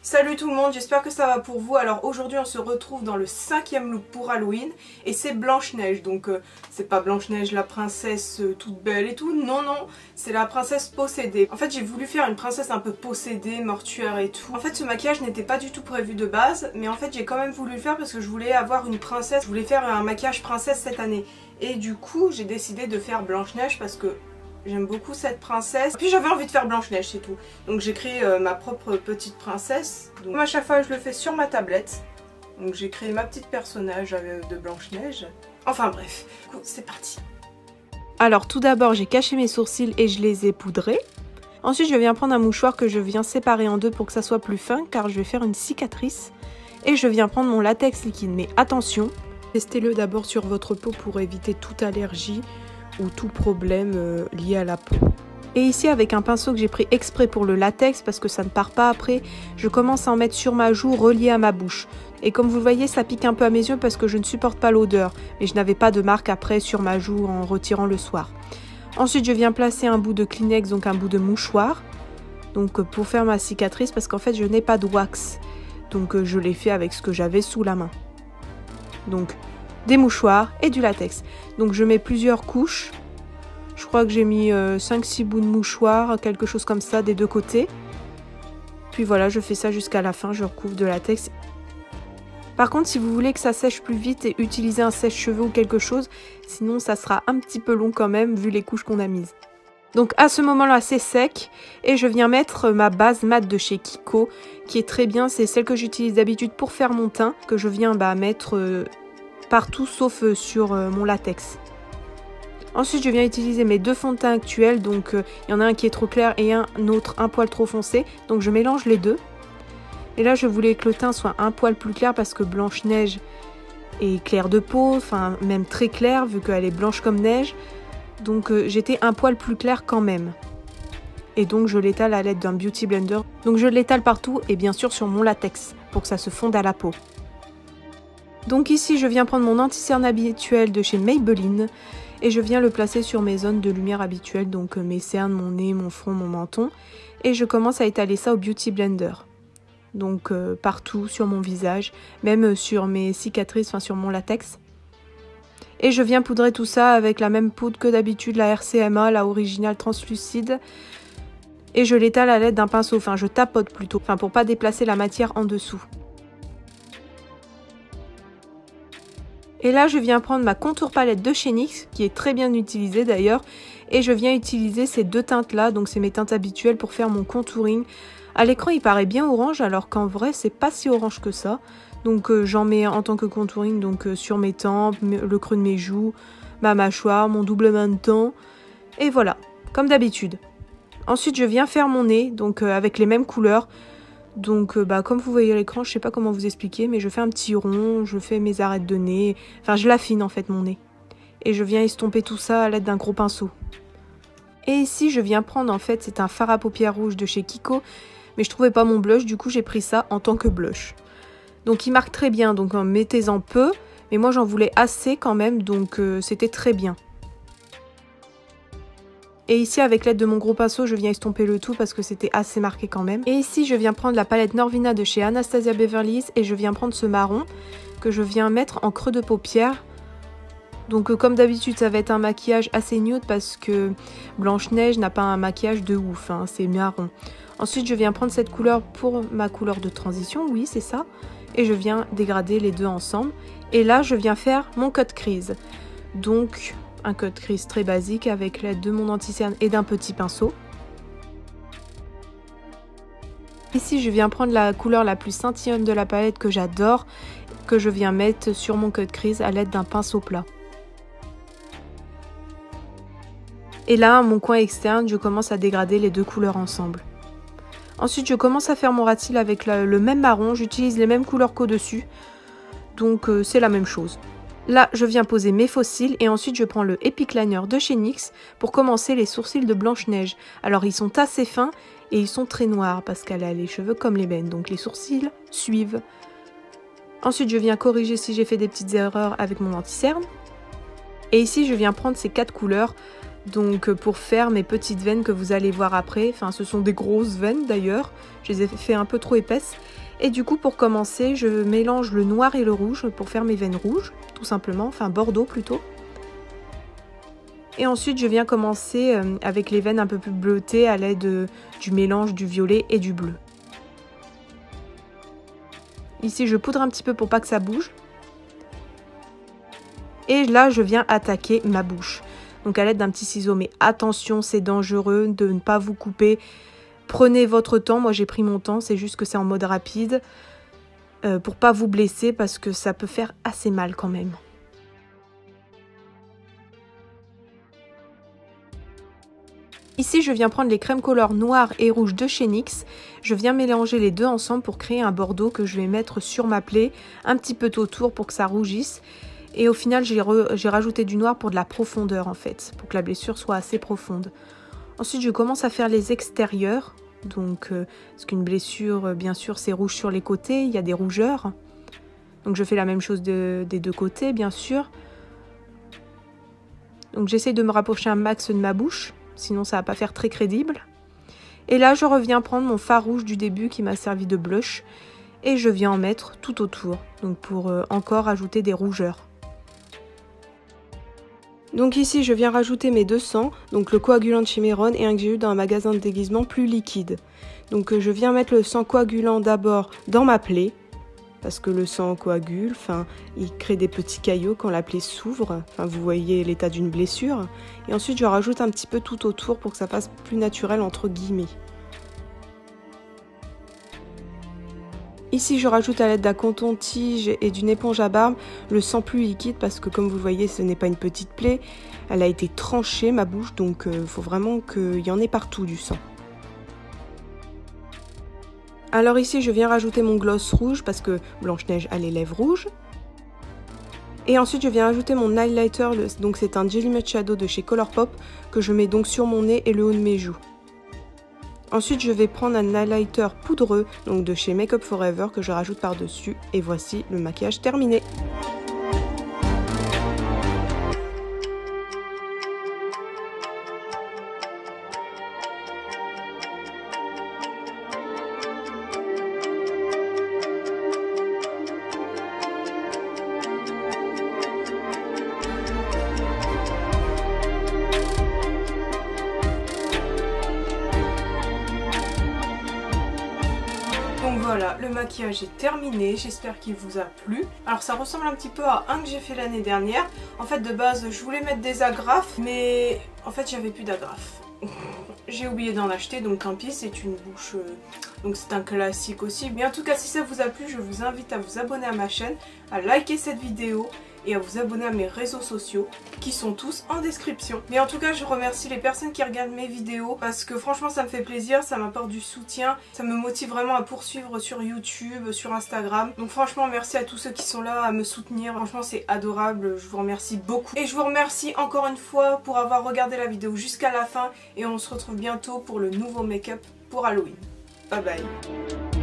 Salut tout le monde, j'espère que ça va pour vous. Alors aujourd'hui on se retrouve dans le 5e look pour Halloween et c'est Blanche-Neige. Donc c'est pas Blanche-Neige la princesse toute belle et tout, non, c'est la princesse possédée. En fait j'ai voulu faire une princesse un peu possédée, mortuaire et tout. En fait ce maquillage n'était pas du tout prévu de base, mais en fait j'ai quand même voulu le faire parce que je voulais avoir une princesse, je voulais faire un maquillage princesse cette année. Et du coup j'ai décidé de faire Blanche-Neige parce que j'aime beaucoup cette princesse. Puis j'avais envie de faire Blanche-Neige, c'est tout. Donc j'ai créé ma propre petite princesse. Donc à chaque fois je le fais sur ma tablette. Donc j'ai créé ma petite personnage de Blanche-Neige. Enfin bref, du coup c'est parti. Alors tout d'abord j'ai caché mes sourcils et je les ai poudrés. Ensuite je viens prendre un mouchoir que je viens séparer en deux pour que ça soit plus fin car je vais faire une cicatrice. Et je viens prendre mon latex liquide. Mais attention, testez-le d'abord sur votre peau pour éviter toute allergie ou tout problème lié à la peau. Et ici avec un pinceau que j'ai pris exprès pour le latex parce que ça ne part pas après, je commence à en mettre sur ma joue reliée à ma bouche. Et comme vous le voyez ça pique un peu à mes yeux parce que je ne supporte pas l'odeur, mais je n'avais pas de marque après sur ma joue en retirant le soir. Ensuite je viens placer un bout de Kleenex, donc un bout de mouchoir, donc pour faire ma cicatrice parce qu'en fait je n'ai pas de wax, donc je l'ai fait avec ce que j'avais sous la main. Donc des mouchoirs et du latex. Donc je mets plusieurs couches. Je crois que j'ai mis 5-6 bouts de mouchoirs, quelque chose comme ça des deux côtés. Puis voilà, je fais ça jusqu'à la fin, je recouvre de latex. Par contre, si vous voulez que ça sèche plus vite, et utilisez un sèche-cheveux ou quelque chose, sinon ça sera un petit peu long quand même vu les couches qu'on a mises. Donc à ce moment-là, c'est sec et je viens mettre ma base mat de chez Kiko qui est très bien, c'est celle que j'utilise d'habitude pour faire mon teint, que je viens mettre partout sauf sur mon latex. Ensuite je viens utiliser mes deux fonds de teint actuels, donc il y en a un qui est trop clair et un autre un poil trop foncé, donc je mélange les deux. Et là je voulais que le teint soit un poil plus clair parce que Blanche-Neige est claire de peau, enfin même très claire vu qu'elle est blanche comme neige, donc j'étais un poil plus clair quand même. Et donc je l'étale à l'aide d'un beauty blender, donc je l'étale partout et bien sûr sur mon latex pour que ça se fonde à la peau. Donc ici je viens prendre mon anti-cerne habituel de chez Maybelline et je viens le placer sur mes zones de lumière habituelles, donc mes cernes, mon nez, mon front, mon menton. Et je commence à étaler ça au Beauty Blender. Donc partout sur mon visage, même sur mes cicatrices, enfin sur mon latex. Et je viens poudrer tout ça avec la même poudre que d'habitude, la RCMA, la originale translucide. Et je l'étale à l'aide d'un pinceau, enfin je tapote plutôt, enfin pour pas déplacer la matière en dessous. Et là, je viens prendre ma contour palette de chez NYX, qui est très bien utilisée d'ailleurs, et je viens utiliser ces deux teintes-là, donc c'est mes teintes habituelles pour faire mon contouring. À l'écran, il paraît bien orange, alors qu'en vrai, c'est pas si orange que ça. Donc j'en mets en tant que contouring, donc sur mes tempes, le creux de mes joues, ma mâchoire, mon doublement de teint, et voilà, comme d'habitude. Ensuite, je viens faire mon nez, donc avec les mêmes couleurs. Donc comme vous voyez à l'écran, je sais pas comment vous expliquer, mais je fais un petit rond, je fais mes arêtes de nez, enfin je l'affine en fait mon nez. Et je viens estomper tout ça à l'aide d'un gros pinceau. Et ici je viens prendre en fait, c'est un fard à paupières rouge de chez Kiko, mais je trouvais pas mon blush, du coup j'ai pris ça en tant que blush. Donc il marque très bien, donc mettez-en peu, mais moi j'en voulais assez quand même, donc c'était très bien. Et ici avec l'aide de mon gros pinceau je viens estomper le tout parce que c'était assez marqué quand même. Et ici je viens prendre la palette Norvina de chez Anastasia Beverly Hills et je viens prendre ce marron que je viens mettre en creux de paupière. Donc comme d'habitude ça va être un maquillage assez nude parce que Blanche-Neige n'a pas un maquillage de ouf, hein, c'est marron. Ensuite je viens prendre cette couleur pour ma couleur de transition, oui c'est ça. Et je viens dégrader les deux ensemble. Et là je viens faire mon cut crease. Donc un cut crease très basique avec l'aide de mon anti-cerne et d'un petit pinceau. Ici je viens prendre la couleur la plus scintillante de la palette que j'adore, que je viens mettre sur mon cut crease à l'aide d'un pinceau plat. Et là à mon coin externe je commence à dégrader les deux couleurs ensemble. Ensuite je commence à faire mon rat de cils avec le même marron, j'utilise les mêmes couleurs qu'au-dessus, donc c'est la même chose. Là, je viens poser mes faux cils et ensuite je prends le Epic Liner de chez NYX pour commencer les sourcils de Blanche-Neige. Alors ils sont assez fins et ils sont très noirs parce qu'elle a les cheveux comme l'ébène, donc les sourcils suivent. Ensuite je viens corriger si j'ai fait des petites erreurs avec mon anti-cerne. Et ici je viens prendre ces quatre couleurs Donc pour faire mes petites veines que vous allez voir après, enfin ce sont des grosses veines d'ailleurs, je les ai fait un peu trop épaisses. Et du coup pour commencer, je mélange le noir et le rouge pour faire mes veines rouges, tout simplement, enfin bordeaux plutôt. Et ensuite je viens commencer avec les veines un peu plus bleutées à l'aide du mélange du violet et du bleu. Ici je poudre un petit peu pour pas que ça bouge. Et là je viens attaquer ma bouche. Donc à l'aide d'un petit ciseau, mais attention, c'est dangereux de ne pas vous couper. Prenez votre temps, moi j'ai pris mon temps, c'est juste que c'est en mode rapide. Pour pas vous blesser parce que ça peut faire assez mal quand même. Ici je viens prendre les crèmes couleur noir et rouge de chez NYX. Je viens mélanger les deux ensemble pour créer un bordeaux que je vais mettre sur ma plaie, un petit peu autour pour que ça rougisse. Et au final, j'ai rajouté du noir pour de la profondeur en fait, pour que la blessure soit assez profonde. Ensuite, je commence à faire les extérieurs. Donc, parce qu'une blessure, bien sûr, c'est rouge sur les côtés, il y a des rougeurs. Donc, je fais la même chose des deux côtés, bien sûr. Donc, j'essaie de me rapprocher un max de ma bouche, sinon ça va pas faire très crédible. Et là, je reviens prendre mon fard rouge du début qui m'a servi de blush. Et je viens en mettre tout autour, donc pour encore ajouter des rougeurs. Donc ici je viens rajouter mes 200, donc le coagulant de chez Mehron et un que j'ai eu dans un magasin de déguisement plus liquide. Donc je viens mettre le sang coagulant d'abord dans ma plaie, parce que le sang coagule, il crée des petits caillots quand la plaie s'ouvre, vous voyez l'état d'une blessure. Et ensuite je rajoute un petit peu tout autour pour que ça fasse plus naturel entre guillemets. Ici je rajoute à l'aide d'un coton-tige et d'une éponge à barbe le sang plus liquide parce que comme vous le voyez ce n'est pas une petite plaie, elle a été tranchée ma bouche donc il faut vraiment qu'il y en ait partout du sang. Alors ici je viens rajouter mon gloss rouge parce que Blanche-Neige a les lèvres rouges. Et ensuite je viens ajouter mon highlighter, donc c'est un Jelly Matte Shadow de chez Colourpop que je mets donc sur mon nez et le haut de mes joues. Ensuite, je vais prendre un highlighter poudreux, donc de chez Make Up For Ever, que je rajoute par-dessus. Et voici le maquillage terminé. Donc voilà, le maquillage est terminé, j'espère qu'il vous a plu. Alors ça ressemble un petit peu à un que j'ai fait l'année dernière. En fait de base je voulais mettre des agrafes, mais en fait j'avais plus d'agrafes. J'ai oublié d'en acheter, donc tant pis, c'est une bouche, donc c'est un classique aussi. Mais en tout cas si ça vous a plu, je vous invite à vous abonner à ma chaîne, à liker cette vidéo et à vous abonner à mes réseaux sociaux qui sont tous en description. Mais en tout cas je remercie les personnes qui regardent mes vidéos parce que franchement ça me fait plaisir, ça m'apporte du soutien, ça me motive vraiment à poursuivre sur YouTube, sur Instagram. Donc franchement merci à tous ceux qui sont là à me soutenir, franchement c'est adorable, je vous remercie beaucoup. Et je vous remercie encore une fois pour avoir regardé la vidéo jusqu'à la fin et on se retrouve bientôt pour le nouveau make-up pour Halloween. Bye bye.